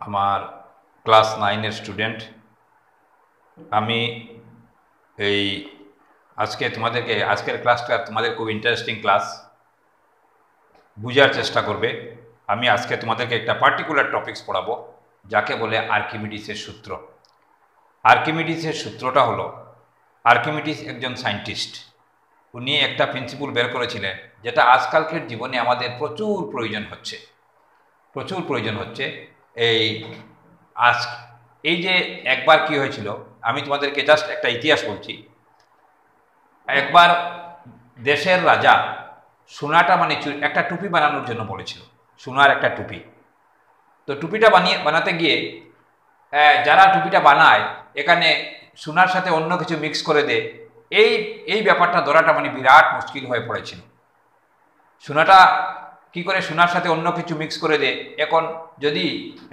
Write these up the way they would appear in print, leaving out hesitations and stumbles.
আমার class 9 student. আমি এই আজকের ক্লাসটা তোমাদের খুব ইন্টারেস্টিং ক্লাস, বুঝার চেষ্টা করবে। আমি আজকে তোমাদেরকে একটা পার্টিকুলার টপিকস পড়াবো, যাকে বলে আর্কিমিডিসের সূত্র। আর্কিমিডিসের সূত্রটা হলো, আর্কিমিডিস একজন সায়েন্টিস্ট। উনি একটা প্রিন্সিপল বের করেছিলেন, যেটা আজকালকার জীবনে আমাদের প্রচুর প্রয়োজন হচ্ছে। এই যে একবার কি হয়েছিল, আমি তোমাদেরকে জাস্ট একটা ইতিহাস বলছি। একবার দেশের রাজা সোনাটা একটা টুপি বানানোর জন্য বলেছিল, সোনার একটা টুপি। তো টুপিটা বানাতে গিয়ে যারা টুপিটা বানায়, এখানে সোনার সাথে অন্য কিছু মিক্স করে দেয়। এই ব্যাপারটা ধরাটা বিরাট মুশকিল হয়ে পড়েছিল। সোনাটা কি করে সোনার সাথে অন্য কিছু মিক্স করে দেয়। এখন যদি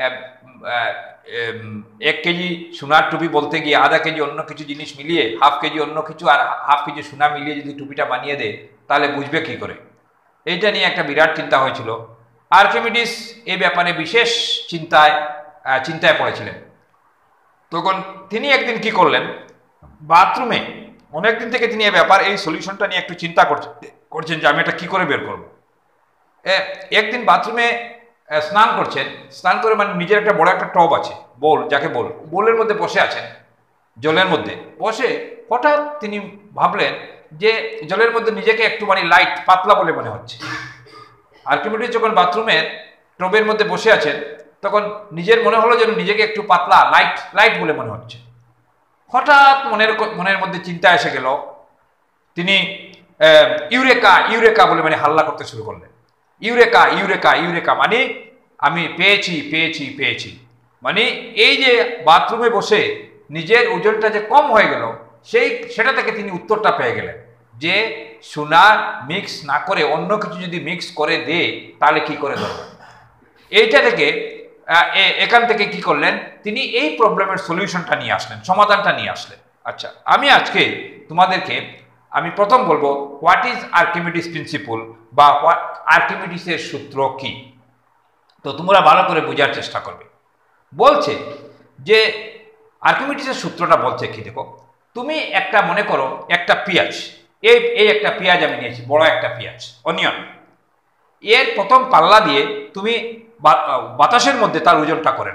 1 কেজি সোনার টুপি বলতে গিয়ে আধা কেজি অন্য কিছু জিনিস মিলিয়ে, হাফ কেজি অন্য কিছু আর হাফ কেজি সোনা মিলিয়ে যদি টুপিটা বানিয়ে দেয়, তাহলে বুঝবে কি করে। এইটা নিয়ে একটা বিরাট চিন্তা হয়েছিল। আর্কিমিডিস এই ব্যাপারে বিশেষ চিন্তায় পড়েছিলেন। তখন তিনি একদিন কি করলেন, বাথরুমে অনেকদিন থেকে তিনি এই সলিউশনটা নিয়ে একটু চিন্তা করছেন যে আমি এটা কি করে বের করব। একদিন বাথরুমে স্নান করে নিজের একটা বড় একটা টব আছে, যাকে বোলের মধ্যে বসে আছেন। জলের মধ্যে বসে হঠাৎ তিনি ভাবলেন যে জলের মধ্যে নিজেকে একটু লাইট পাতলা বলে মনে হচ্ছে। আর্কিমিডিস যখন বাথরুমের টবের মধ্যে বসে আছেন, তখন নিজের মনে হলো যেন নিজেকে একটু পাতলা লাইট বলে মনে হচ্ছে। হঠাৎ মনের মধ্যে চিন্তা এসে গেল। তিনি ইউরেকা বলে হাল্লা করতে শুরু করলেন। ইউরেকা আমি পেয়েছি। এই যে বাথরুমে বসে নিজের ওজনটা যে কম হয়ে গেল, সেটা থেকে তিনি উত্তরটা পেয়ে গেলেন যে সোনা মিক্স না করে অন্য কিছু যদি মিক্স করে দে, তাহলে কি করে ধরবে। এখান থেকে কি করলেন, তিনি এই প্রবলেমের সলিউশনটা নিয়ে আসলেন, সমাধানটা নিয়ে আসলেন। আচ্ছা, আমি আজকে তোমাদেরকে প্রথম বলবো হোয়াট ইজ আর্কিমিডিস প্রিন্সিপল, বা আর্কিমিডিসের সূত্র কি। তো তোমরা ভালো করে বোঝার চেষ্টা করবে। বলছে যে আর্কিমিডিসের সূত্রটা বলছে কি, দেখো, তুমি একটা মনে করো একটা পেঁয়াজ, এই একটা পেঁয়াজ আমি নিয়েছি, বড় একটা পেঁয়াজ, অনিয়ন। এর প্রথম পাল্লা দিয়ে তুমি বাতাসের মধ্যে তার ওজনটা করে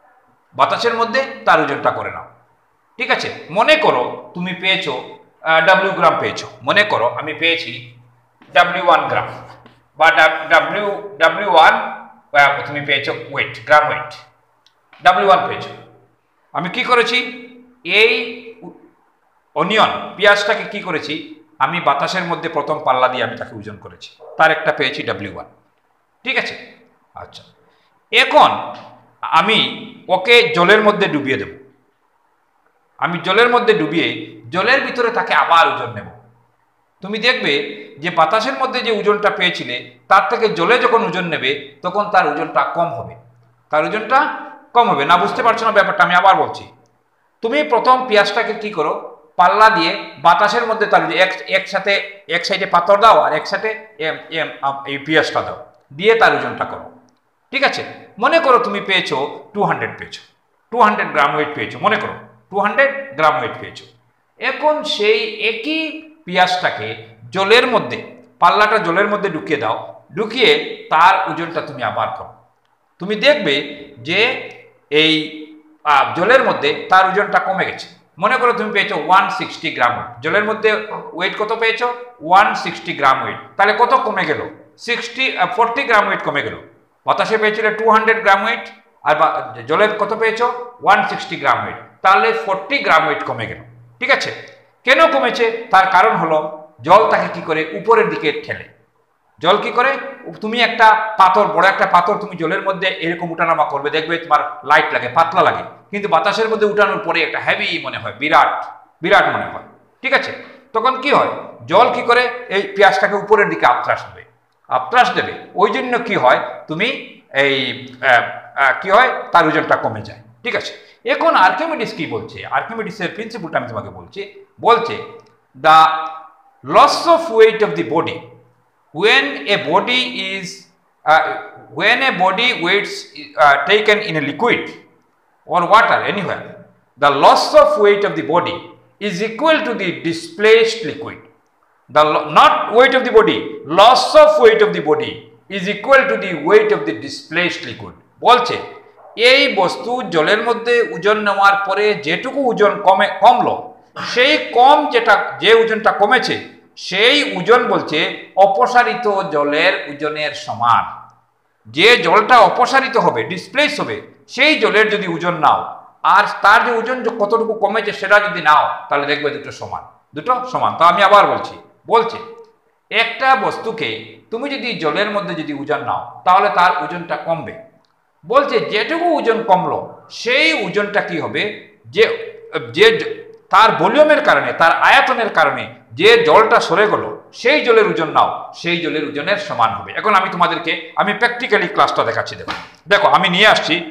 নাও। ঠিক আছে, মনে করো তুমি পেয়েছো W গ্রাম পেয়েছো। মনে করো আমি পেয়েছি W1 গ্রাম, বা W1 তুমি পেয়েছো গ্রাম ওয়েট, W1 পেয়েছো। আমি কি করেছি, এই অনিয়ন পেঁয়াজটাকে কি করেছি, আমি বাতাসের মধ্যে প্রথম পাল্লা দিয়ে আমি তাকে ওজন করেছি, তার একটা পেয়েছি W1। ঠিক আছে, আচ্ছা, এখন আমি ওকে জলের মধ্যে ডুবিয়ে দেব। আমি জলের মধ্যে ডুবিয়ে জলের ভিতরে তাকে আবার ওজন নেব। তুমি দেখবে যে বাতাসের মধ্যে যে ওজনটা পেয়েছিলে, তার থেকে জলে যখন ওজন নেবে, তখন তার ওজনটা কম হবে। না বুঝতে পারছো না ব্যাপারটা? আমি আবার বলছি। তুমি প্রথম পেঁয়াজটাকে কি করো, পাল্লা দিয়ে বাতাসের মধ্যে তার এক সাইডে পাথর দাও, আর এক সাইডে এই পেঁয়াজটা দাও, দিয়ে তার ওজনটা করো। ঠিক আছে, মনে করো তুমি পেয়েছো 200 গ্রাম ওয়েট পেয়েছো। মনে করো 200 গ্রাম ওয়েট পেয়েছো। এখন সেই একই পেঁয়াজটাকে পাল্লাটা জলের মধ্যে ঢুকিয়ে দাও, ঢুকিয়ে তার ওজনটা তুমি আবার করো। তুমি দেখবে যে এই জলের মধ্যে তার ওজনটা কমে গেছে। মনে করো তুমি পেয়েছো 160 গ্রাম ওয়েট। জলের মধ্যে ওয়েট কত পেয়েছো? 160 গ্রাম ওয়েট। তাহলে কত কমে গেল? 40 গ্রাম ওয়েট কমে গেল। বাতাসে পেয়েছিলে 200 গ্রাম ওয়েট, আর জলের কত পেয়েছো? 160 গ্রাম ওয়েট। তাহলে 40 গ্রাম ওয়েট কমে গেল। ঠিক আছে, কেন কমেছে? তার কারণ হলো জল তাকে কি করে উপরের দিকে ঠেলে। জল কি করে, তুমি একটা বড় একটা পাথর তুমি জলের মধ্যে এরকম উঠানামা করবে, দেখবে তোমার লাইট লাগে, পাতলা লাগে, কিন্তু বাতাসের মধ্যে উঠানোর পরে একটা হেভি মনে হয়, বিরাট মনে হয়। ঠিক আছে, তখন কি হয়, জল কি করে এই পেঁয়াজটাকে উপরের দিকে আপ্রাস দেবে। ওই জন্য কি হয়, তুমি তার ওজনটা কমে যায়। ঠিক আছে, এখন আর্কিমিডিস কি বলছে, আর্কিমিডিসের প্রিন্সিপলটা আমি তোমাকে বলছে the loss of weight of the body when a body is when a body weights taken in a liquid or water anywhere, the loss of weight of the body is equal to the displaced liquid. The not weight of the body, loss of weight of the body is equal to the weight of the displaced liquid. বলছে এই বস্তু জলের মধ্যে ওজন নেওয়ার পরে যেটুকু ওজন কমলো, সেই যে ওজনটা কমেছে সেই ওজন বলছে অপসারিত জলের ওজনের সমান। যে জলটা অপসারিত হবে, ডিসপ্লেস হবে, সেই জলের যদি ওজন নাও আর তার যে ওজন কতটুকু কমেছে সেটা যদি নাও, তাহলে দেখবে দুটো সমান। তো আমি আবার বলছে একটা বস্তুকে তুমি যদি জলের মধ্যে যদি ওজন নাও তাহলে তার ওজনটা কমবে। বলছে যেটুকু ওজন কমলো সেই ওজনটা কি হবে, যে তার ভলিউমের কারণে, তার আয়তনের কারণে যে জলটা সরে গেল সেই জলের ওজন নাও, সেই জলের ওজনের সমান হবে। এখন আমি তোমাদেরকে প্র্যাকটিক্যালি ক্লাসটা দেখাচ্ছি। দেখো আমি নিয়ে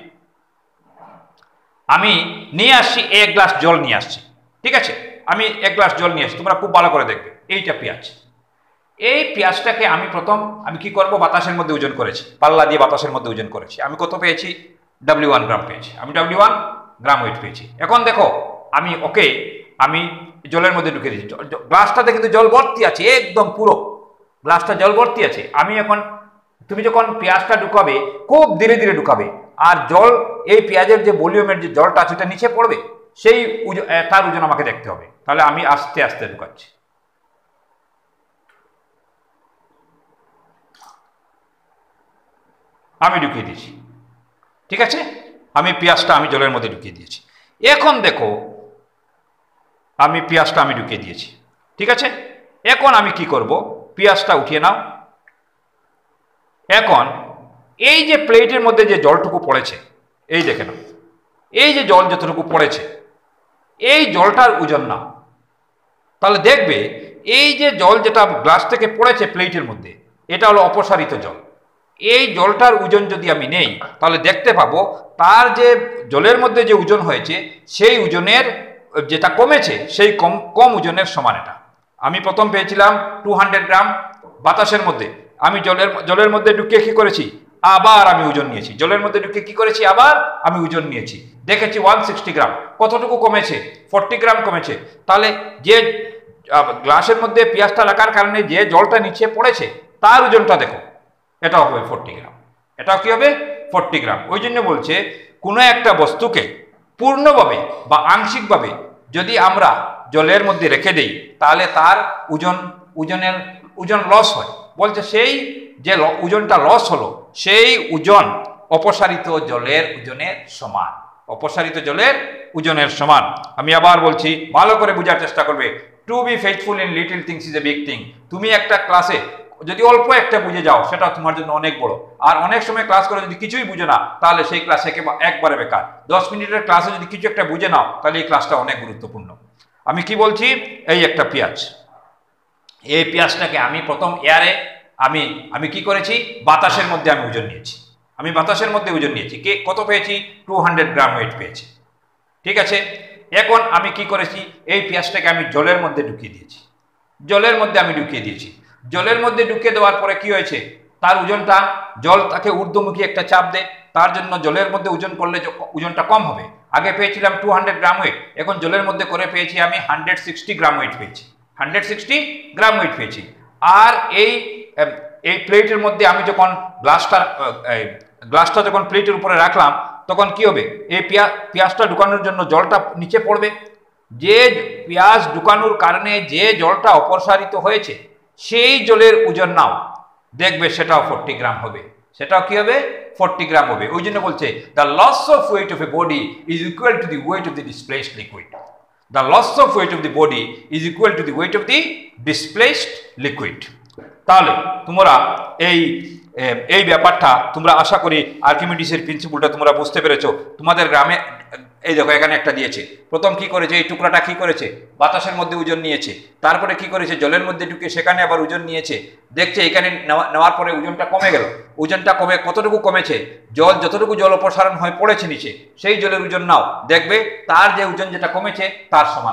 আসছি এক গ্লাস জল নিয়ে আসছি। ঠিক আছে, আমি এক গ্লাস জল নিয়ে আসছি, তোমরা খুব ভালো করে দেখবে। এইটা পেঁয়াজ, এই পেঁয়াজটাকে আমি কি করব, বাতাসের মধ্যে ওজন করেছি, পাল্লা দিয়ে বাতাসের মধ্যে ওজন করেছি। আমি কত পেয়েছি? W1 গ্রাম পেয়েছি। আমি W1 গ্রাম ওয়েট পেয়েছি। এখন দেখো আমি জলের মধ্যে ঢুকে দিয়েছি। গ্লাসটাতে কিন্তু জল ভর্তি আছে, একদম পুরো গ্লাসটা জল ভর্তি আছে। তুমি যখন পেঁয়াজটা ঢুকাবে খুব ধীরে ধীরে ঢুকাবে, আর জল এই পেঁয়াজের যে ভলিউমের যে জলটা আছে সেটা নিচে পড়বে, তার ওজন আমাকে দেখতে হবে। তাহলে আমি আস্তে আস্তে ঢুকাচ্ছি। আমি ঢুকিয়ে দিয়েছি। ঠিক আছে, পেঁয়াজটা জলের মধ্যে ঢুকিয়ে দিয়েছি। এখন দেখো পেঁয়াজটা ঢুকিয়ে দিয়েছি। ঠিক আছে, এখন আমি কি করব, পেঁয়াজটা উঠিয়ে নাও। এখন এই যে প্লেটের মধ্যে যে জলটুকু পড়েছে, এই দেখে নাও, এই যে জল যতটুকু পড়েছে এই জলটার ওজন নাও। তাহলে দেখবে এই যে জল যেটা গ্লাস থেকে পড়েছে প্লেটের মধ্যে, এটা হলো অপসারিত জল। এই জলটার ওজন যদি আমি নেই তাহলে দেখতে পাবো তার যে জলের মধ্যে যে ওজন হয়েছে সেই ওজনের যেটা কমেছে সেই কম ওজনের সমান। এটা আমি প্রথম পেয়েছিলাম 200 গ্রাম বাতাসের মধ্যে, আমি জলের মধ্যে ঢুকিয়ে কি করেছি, আবার আমি ওজন নিয়েছি। জলের মধ্যে ঢুকিয়ে কি করেছি, আবার আমি ওজন নিয়েছি, দেখেছি 160 গ্রাম। কতটুকু কমেছে? 40 গ্রাম কমেছে। তাহলে যে গ্লাসের মধ্যে পেঁয়াজটা রাখার কারণে যে জলটা নিচে পড়েছে তার ওজনটা দেখো, এটাও হবে 40 গ্রাম। এটাও কি হবে? 40 গ্রাম। ওই জন্য বলছে কোনো একটা বস্তুকে পূর্ণভাবে বা আংশিকভাবে যদি আমরা জলের মধ্যে রেখে দেই তাহলে তার ওজন লস হয়। বলছে সেই যে ওজনটা লস হলো সেই ওজন অপসারিত জলের ওজনের সমান। অপসারিত জলের ওজনের সমান। আমি আবার বলছি, ভালো করে বোঝার চেষ্টা করবে। To be faithful in little things is a big thing. তুমি একটা ক্লাসে যদি অল্প একটা বুঝে যাও সেটা তোমার জন্য অনেক বড়, আর অনেক সময় ক্লাস করে যদি কিছুই বুঝে না তাহলে সেই ক্লাস একবারে বেকার। 10 মিনিটের ক্লাসে যদি কিছু একটা বুঝে নাও তাহলে এই ক্লাসটা অনেক গুরুত্বপূর্ণ। আমি কি বলছি, এই একটা পেঁয়াজ, এই পেঁয়াজটাকে আমি প্রথম এয়ারে আমি কি করেছি, বাতাসের মধ্যে আমি ওজন নিয়েছি। বাতাসের মধ্যে ওজন নিয়েছি। কত পেয়েছি? 200 গ্রাম ওয়েট পেয়েছি। ঠিক আছে, এখন আমি কি করেছি, এই পেঁয়াজটাকে আমি জলের মধ্যে ঢুকিয়ে দিয়েছি। জলের মধ্যে ঢুকিয়ে দেওয়ার পরে কি হয়েছে, তার ওজনটা, জল তাকে ঊর্ধ্বমুখী একটা চাপ দেয়, তার জন্য জলের মধ্যে ওজন করলে ওজনটা কম হবে। আগে পেয়েছিলাম 200 গ্রাম ওয়েট, এখন জলের মধ্যে করে পেয়েছি আমি 160 গ্রাম ওয়েট পেয়েছি। 160 গ্রাম ওয়েট পেয়েছি। আর এই প্লেটের মধ্যে আমি যখন গ্লাসটা যখন প্লেটের উপরে রাখলাম তখন কি হবে, এই পেঁয়াজটা ঢুকানোর জন্য জলটা নিচে পড়বে। যে পেঁয়াজ ঢুকানোর কারণে যে জলটা অপসারিত হয়েছে সেই জলের ওজন নাও, দেখবে সেটাও 40 গ্রাম হবে। সেটাও কি হবে? 40 গ্রাম হবে। ওই জন্য বলছে the loss of weight of a body is equal to the weight of the displaced liquid. The loss of weight of the body is equal to the weight of the displaced liquid. তাহলে তোমরা এই ব্যাপারটা তোমরা আশা করি আর্কিমিডিসের প্রিন্সিপলটা তোমরা বুঝতে পেরেছো। তোমাদের গ্রামে এই দেখো এখানে একটা দিয়েছে, প্রথম কি করেছে, এই টুকরাটা কি করেছে, বাতাসের মধ্যে ওজন নিয়েছে, তারপরে কি করেছে, জলের মধ্যে ঢুকে সেখানে আবার ওজন নিয়েছে, দেখছে এখানে নেওয়ার পরে ওজনটা কমে গেল। ওজনটা কমে কতটুকু কমেছে, যতটুকু জল অপসারণ হয়ে পড়েছে নিচে সেই জলের ওজন নাও, দেখবে তার যে ওজন যেটা কমেছে তার সমান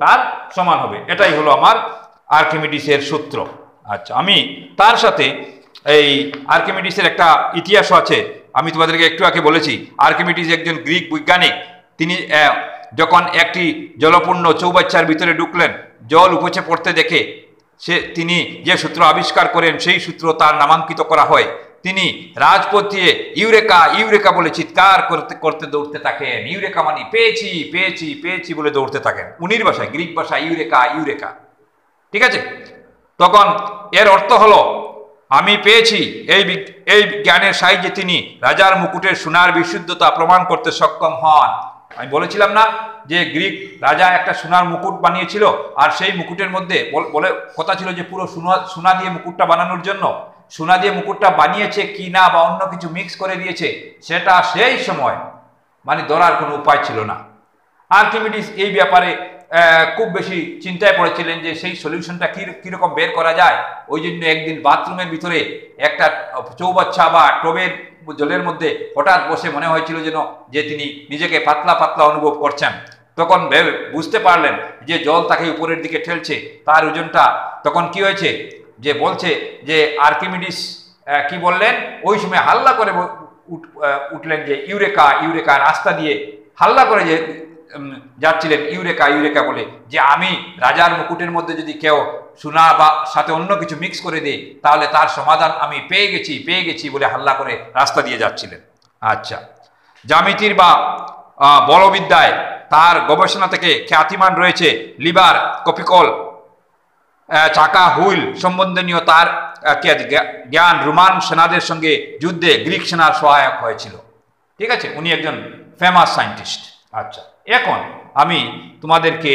হবে। এটাই হলো আমার আর্কিমিডিসের সূত্র। আচ্ছা, আমি তার সাথে এই আর্কিমিডিসের একটা ইতিহাস আছে, আমি তোমাদেরকে একটু আগে বলেছি। আর্কিমিডিস একজন গ্রিক বৈজ্ঞানিক। তিনি যখন একটি জলপূর্ণ চৌবাচ্চার ভিতরে ঢুকলেন, জল উপচে পড়তে দেখে তিনি যে সূত্র আবিষ্কার করেন সেই সূত্র তার নামাঙ্কিত করা হয়। তিনি রাজপথ দিয়ে ইউরেকা ইউরেকা বলে চিৎকার করতে করতে দৌড়তে থাকেন। ইউরেকা মানে পেয়েছি পেয়েছি পেয়েছি বলে দৌড়তে থাকেন। উনির ভাষায়, গ্রিক ভাষায় ইউরেকা ইউরেকা, ঠিক আছে। তখন এর অর্থ হলো আমি পেয়েছি। এই জ্ঞানের সাহায্যে তিনি রাজার মুকুটের সোনার বিশুদ্ধতা প্রমাণ করতে সক্ষম হন। আমি বলেছিলাম না যে গ্রিক রাজা একটা সোনার মুকুট বানিয়েছিল, আর সেই মুকুটের মধ্যে বলে কথা ছিল যে পুরো সোনা দিয়ে মুকুটটা বানানোর জন্য সোনা দিয়ে মুকুটটা বানিয়েছে কি না বা অন্য কিছু মিক্স করে দিয়েছে সেটা সেই সময় মানে ধরার কোনো উপায় ছিল না। আর্কিমিডিস এই ব্যাপারে খুব বেশি চিন্তায় পড়েছিলেন যে সেই সলিউশনটা কীরকম বের করা যায়। ওই জন্য একদিন বাথরুমের ভিতরে একটা চৌবাচ্চা বা টবের জলের মধ্যে হঠাৎ বসে মনে হয়েছিল যেন যে তিনি নিজেকে পাতলা পাতলা অনুভব করছেন। তখন বুঝতে পারলেন যে জল তাকে উপরের দিকে ঠেলছে, তার ওজনটা। তখন কি হয়েছে যে বলছে যে আর্কিমিডিস কি বললেন, ওই সময় হাল্লা করে উঠলেন যে ইউরেকা ইউরেকা, রাস্তা দিয়ে হাল্লা করে যে যাচ্ছিলেন ইউরেকা ইউরেকা বলে, যে আমি রাজার মুকুটের মধ্যে যদি কেউ সোনা বা সাথে অন্য কিছু মিক্স করে দেয় তাহলে তার সমাধান আমি পেয়ে গেছি বলে হাল্লা করে রাস্তা দিয়ে যাচ্ছিলেন। আচ্ছা, জ্যামিতির বা বলবিদ্যায় তার গবেষণা থেকে খ্যাতিমান রয়েছে লিভার, কপিকল, চাকা, হুইল সম্বন্ধনীয় তার জ্ঞান রোমান সেনাদের সঙ্গে যুদ্ধে গ্রিক সেনার সহায়ক হয়েছিল। ঠিক আছে, উনি একজন ফেমাস সায়েন্টিস্ট। আচ্ছা, এখন আমি তোমাদেরকে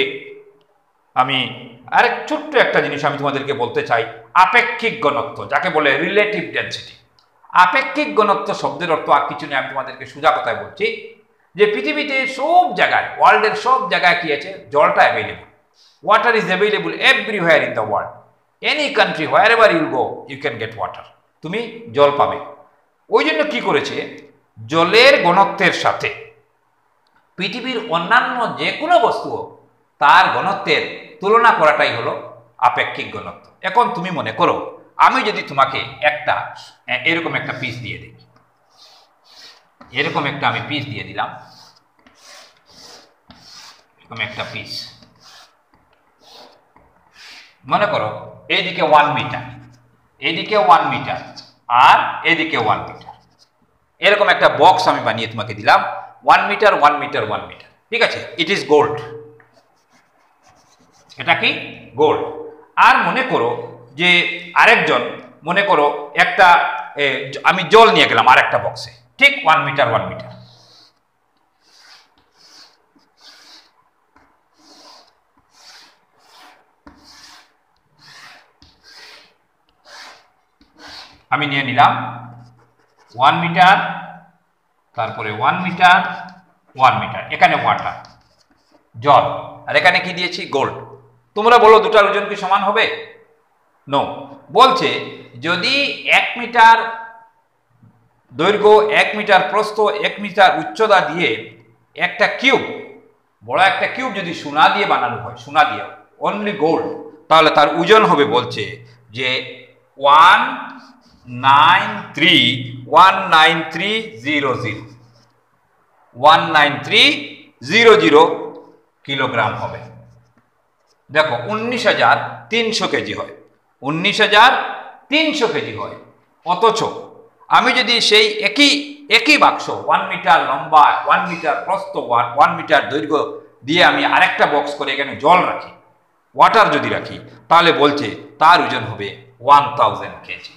আরেক ছোট্ট একটা জিনিস আমি তোমাদেরকে বলতে চাই। আপেক্ষিক ঘনত্ব, যাকে বলে রিলেটিভ ডেন্সিটি। আপেক্ষিক ঘনত্ব শব্দের অর্থ আর কিছু নেই, আমি তোমাদেরকে সোজা কথায় বলছি যে পৃথিবীতে সব জায়গায়, ওয়ার্ল্ডের সব জায়গায় কি আছে, জলটা available. Water is available everywhere in the world. Any country, wherever you go you can get water, তুমি জল পাবে। ওই জন্য কি করেছে, জলের ঘনত্বের সাথে পৃথিবীর অন্যান্য যে কোনো বস্তু তার ঘনত্বের তুলনা করাটাই হলো আপেক্ষিক ঘনত্ব। এখন তুমি মনে করো আমি যদি তোমাকে একটা এরকম একটা পিস দিয়ে দিই, এরকম একটা আমি পিস দিয়ে দিলাম, এরকম একটা পিস, মনে করো এইদিকে 1 মিটার, এইদিকে 1 মিটার আর এদিকে 1 মিটার, এরকম একটা বক্স আমি বানিয়ে তোমাকে দিলাম। 1 মিটার 1 মিটার 1 মিটার, ঠিক আছে, ইট ইজ গোল্ড। এটা কি গোল্ড। আর মনে করো যে আরেকজন, মনে করো একটা আমি জল নিয়ে গেলাম আরেকটা বক্সে, ঠিক 1 মিটার 1 মিটার। আমি নিয়ে নিলাম 1 মিটার, তারপরে 1 মিটার 1 মিটার, এখানে ওয়াটার জল, আর এখানে কি দিয়েছি গোল্ড। তোমরা বলো দুটার ওজন কি সমান হবে? নো। বলছে যদি 1 মিটার দৈর্ঘ্য, 1 মিটার প্রস্থ, 1 মিটার উচ্চতা দিয়ে একটা কিউব, বড় একটা কিউব যদি সোনা দিয়ে বানানো হয়, সোনা দিয়ে অনলি গোল্ড, তাহলে তার ওজন হবে বলছে যে 19300 কিলোগ্রাম হবে। দেখো 19,300 কেজি হয়, 19,300 কেজি হয়। অথচ আমি যদি সেই একই বাক্স 1 মিটার লম্বা, 1 মিটার প্রস্থ, 1 মিটার দৈর্ঘ্য দিয়ে আমি আরেকটা বক্স করে এখানে জল রাখি, ওয়াটার যদি রাখি, তাহলে বলছে তার ওজন হবে 1000 কেজি।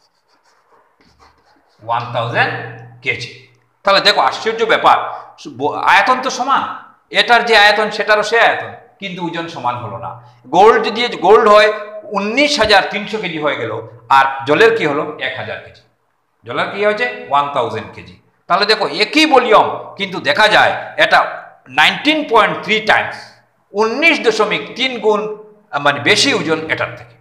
1000 কেজি। তাহলে দেখো আশ্চর্য ব্যাপার, আয়তন তো সমান, এটার যে আয়তন সেটারও সে আয়তন, কিন্তু ওজন সমান হলো না। গোল্ড যদি গোল্ড হয় 19,300 কেজি হয়ে গেল, আর জলের কি হলো 1000 কেজি, জলের কি হয়েছে 1000 কেজি। তাহলে দেখো একই ভলিউম, কিন্তু দেখা যায় এটা 19.3 টাইমস, 19.3 গুণ মানে বেশি ওজন এটার থেকে,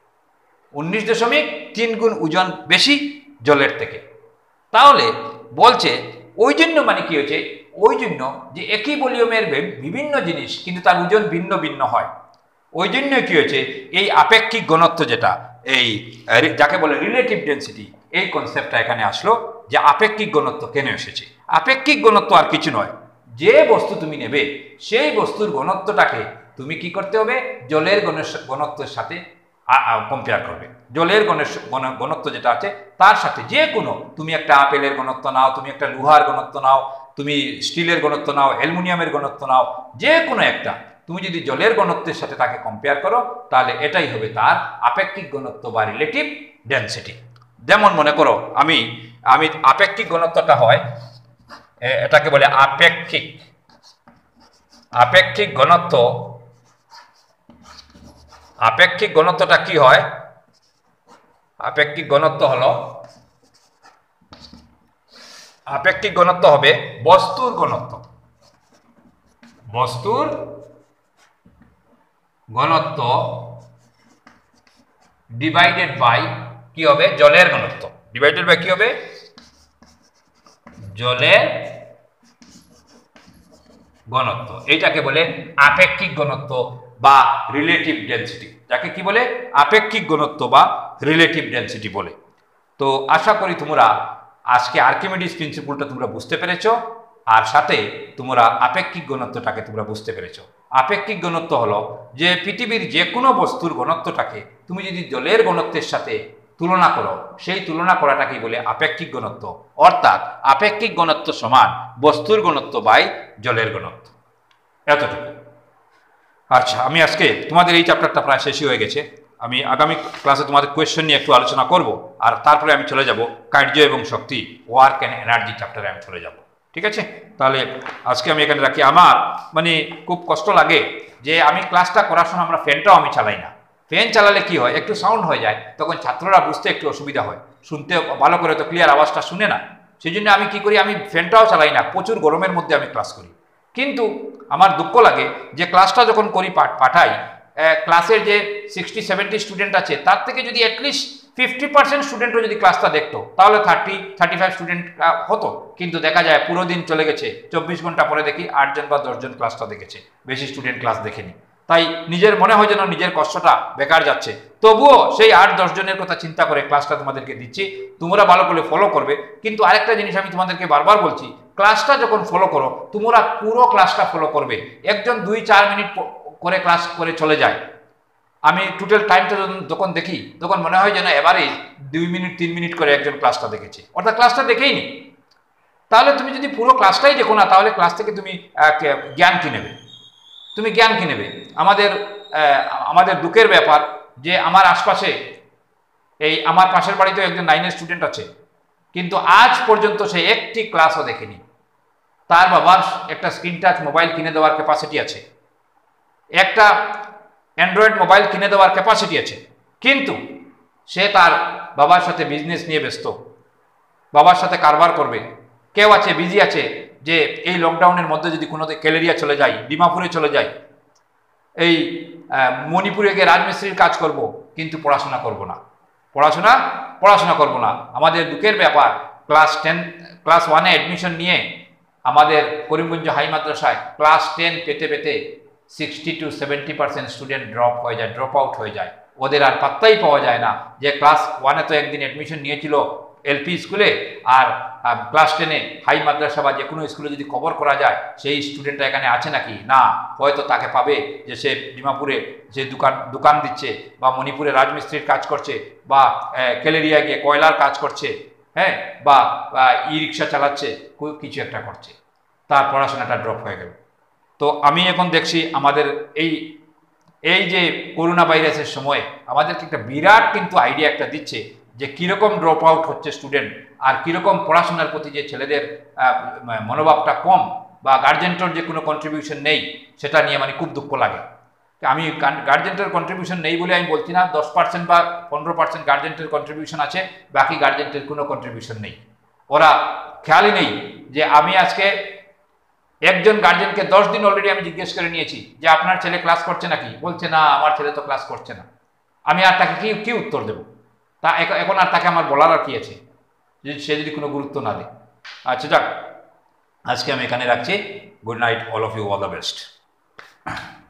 19.3 গুণ ওজন বেশি জলের থেকে। তাহলে বলছে ওই জন্য মানে কি হয়েছে, ওই জন্য যে একই ভলিউমের বিভিন্ন জিনিস কিন্তু তার ওজন ভিন্ন ভিন্ন হয়, ওই জন্য কি হয়েছে এই আপেক্ষিক ঘনত্ব যেটা এই যাকে বলে রিলেটিভ ডেন্সিটি, এই কনসেপ্টটা এখানে আসলো যে আপেক্ষিক ঘনত্ব কেন এসেছে। আপেক্ষিক ঘনত্ব আর কিছু নয়, যে বস্তু তুমি নেবে সেই বস্তুর ঘনত্বটাকে তুমি কি করতে হবে, জলের ঘনত্বের সাথে কম্পেয়ার করবে। জলের ঘনত্ব যেটা আছে তার সাথে যে কোনো, তুমি একটা আপেলের ঘনত্ব নাও, তুমি একটা লোহার ঘনত্ব নাও, তুমি স্টিলের ঘনত্ব নাও, অ্যালুমিনিয়ামের ঘনত্ব নাও, যে কোনো একটা তুমি যদি জলের ঘনত্বের সাথে তাকে কম্পেয়ার করো তাহলে এটাই হবে তার আপেক্ষিক ঘনত্ব বা রিলেটিভ ডেন্সিটি। যেমন মনে করো আমি আপেক্ষিক ঘনত্বটা হয়, এটাকে বলে আপেক্ষিক ঘনত্ব। আপেক্ষিক ঘনত্বটা কি হয়? আপেক্ষিক ঘনত্ব হলো, আপেক্ষিক ঘনত্ব হবে বস্তুর ঘনত্ব, বস্তুর ঘনত্ব ডিভাইডেড বাই কি হবে, জলের ঘনত্ব, ডিভাইডেড বাই কি হবে, জলের ঘনত্ব। এইটাকে বলে আপেক্ষিক ঘনত্ব বা রিলেটিভ ডেন্সিটি, যাকে কি বলে আপেক্ষিক ঘনত্ব বা রিলেটিভ ডেন্সিটি বলে। তো আশা করি তোমরা আজকে আর্কিমিডিস প্রিন্সিপলটা তোমরা বুঝতে পেরেছো, আর সাথে তোমরা আপেক্ষিক ঘনত্বটাকে তোমরা বুঝতে পেরেছো। আপেক্ষিক ঘনত্ব হলো যে পৃথিবীর যে কোনো বস্তুর ঘনত্বটাকে তুমি যদি জলের ঘনত্বের সাথে তুলনা করো, সেই তুলনা করাটাকেই বলে আপেক্ষিক ঘনত্ব। অর্থাৎ আপেক্ষিক ঘনত্ব সমান বস্তুর ঘনত্ব বাই জলের ঘনত্ব, এতটুকু। আচ্ছা, আমি আজকে তোমাদের এই চ্যাপ্টারটা প্রায় শেষই হয়ে গেছে। আমি আগামী ক্লাসে তোমাদের কোয়েশ্চেন নিয়ে একটু আলোচনা করব, আর তারপরে আমি চলে যাব কার্য এবং শক্তি, ওয়ার্ক অ্যান্ড এনার্জি চ্যাপ্টারে আমি চলে যাব। ঠিক আছে, তাহলে আজকে আমি এখানে রাখি। আমার মানে খুব কষ্ট লাগে যে আমি ক্লাসটা করার সময় আমরা ফ্যানটাও আমি চালাই না। ফ্যান চালালে কি হয়, একটু সাউন্ড হয়ে যায়, তখন ছাত্ররা বুঝতে একটু অসুবিধা হয়, শুনতে ভালো করে তো ক্লিয়ার আওয়াজটা শুনে না। সেই জন্য আমি কি করি, আমি ফ্যানটাও চালাই না, প্রচুর গরমের মধ্যে আমি ক্লাস করি। কিন্তু আমার দুঃখ লাগে যে ক্লাসটা যখন করি পাঠাই, ক্লাসের যে 60-70 স্টুডেন্ট আছে তার থেকে যদি অ্যাটলিস্ট 50% স্টুডেন্টও যদি ক্লাসটা দেখতো তাহলে 30-35 স্টুডেন্ট হতো। কিন্তু দেখা যায় পুরো দিন চলে গেছে, 24 ঘন্টা পরে দেখি 8 জন বা 10 জন ক্লাসটা দেখেছে, বেশি স্টুডেন্ট ক্লাস দেখেনি। তাই নিজের মনে হয় যেন নিজের কষ্টটা বেকার যাচ্ছে। তবুও সেই 8-10 জনের কথা চিন্তা করে ক্লাসটা তোমাদেরকে দিচ্ছি, তোমরা ভালো করে ফলো করবে। কিন্তু আরেকটা জিনিস আমি তোমাদেরকে বারবার বলছি, ক্লাসটা যখন ফলো করো তোমরা পুরো ক্লাসটা ফলো করবে। একজন 2-4 মিনিট করে ক্লাস করে চলে যায়, আমি টোটাল টাইমটা যখন দেখি তখন মনে হয় যেন এভারেজ 2-3 মিনিট করে একজন ক্লাসটা দেখেছে, অর্থাৎ ক্লাসটা দেখেই নি। তাহলে তুমি যদি পুরো ক্লাসটাই দেখো না, তাহলে ক্লাস থেকে তুমি জ্ঞান কি নেবে? তুমি জ্ঞান কি নেবে? আমাদের দুঃখের ব্যাপার যে আমার আশপাশে, এই আমার পাশের বাড়িতে একজন 9-এর স্টুডেন্ট আছে, কিন্তু আজ পর্যন্ত সে একটি ক্লাসও দেখেনি। তার বাবার একটা স্ক্রিন টাচ মোবাইল কিনে দেওয়ার ক্যাপাসিটি আছে, একটা অ্যান্ড্রয়েড মোবাইল কিনে দেওয়ার ক্যাপাসিটি আছে, কিন্তু সে তার বাবার সাথে বিজনেস নিয়ে ব্যস্ত, বাবার সাথে কারবার করবে। কেউ আছে বিজি আছে যে এই লকডাউনের মধ্যে যদি কোনো ক্যালেরিয়া চলে যাই, ডিমাপুরে চলে যাই, এই মণিপুরে গিয়ে রাজমিস্ত্রির কাজ করব, কিন্তু পড়াশোনা করব না, পড়াশোনা করব না। আমাদের দুঃখের ব্যাপার ক্লাস 1-এ অ্যাডমিশন নিয়ে আমাদের করিমগঞ্জ হাই মাদ্রাসায় ক্লাস 10 পেতে পেতে 60-70% স্টুডেন্ট ড্রপ আউট হয়ে যায়। ওদের আর পাত্তাই পাওয়া যায় না যে ক্লাস 1-এ তো একদিন অ্যাডমিশন নিয়েছিল এলপি স্কুলে, আর ক্লাস 10-এ হাই মাদ্রাসা বা যে কোনো স্কুলে যদি খবর করা যায় সেই স্টুডেন্টটা এখানে আছে নাকি, না, হয়তো তাকে পাবে যে সে ডিমাপুরে যে দোকান দিচ্ছে, বা মণিপুরে রাজমিস্ত্রির কাজ করছে, বা ক্যালেরিয়া গিয়ে কয়লার কাজ করছে, হ্যাঁ, বা ই রিক্সা চালাচ্ছে, কিছু একটা করছে, তার পড়াশোনাটা ড্রপ হয়ে গেল। তো আমি এখন দেখছি আমাদের এই যে করোনা ভাইরাসের সময় আমাদেরকে একটা বিরাট কিন্তু আইডিয়া একটা দিচ্ছে যে কীরকম ড্রপ আউট হচ্ছে স্টুডেন্ট, আর কীরকম পড়াশোনার প্রতি যে ছেলেদের মনোভাবটা কম, বা গার্জেন্টের যে কোনো কন্ট্রিবিউশন নেই, সেটা নিয়ে মানে খুব দুঃখ লাগে। আমি গার্জেন্টের কন্ট্রিবিউশন নেই বলে আমি বলছি না, 10% বা 15% গার্জেন্টের কন্ট্রিবিউশন আছে, বাকি গার্জেন্টের কোনো কন্ট্রিবিউশন নেই। ওরা খেয়ালই নেই যে আমি আজকে একজন গার্জেনকে 10 দিন অলরেডি আমি জিজ্ঞেস করে নিয়েছি যে আপনার ছেলে ক্লাস করছে নাকি, বলছে না আমার ছেলে তো ক্লাস করছে না। আমি আর তাকে কি উত্তর দেব? তা এখন আর তাকে আমার বলার আর কি আছে, সে যদি কোনো গুরুত্ব না দেয়। আচ্ছা যাক, আজকে আমি এখানে রাখছি। Good night all of you, all the best.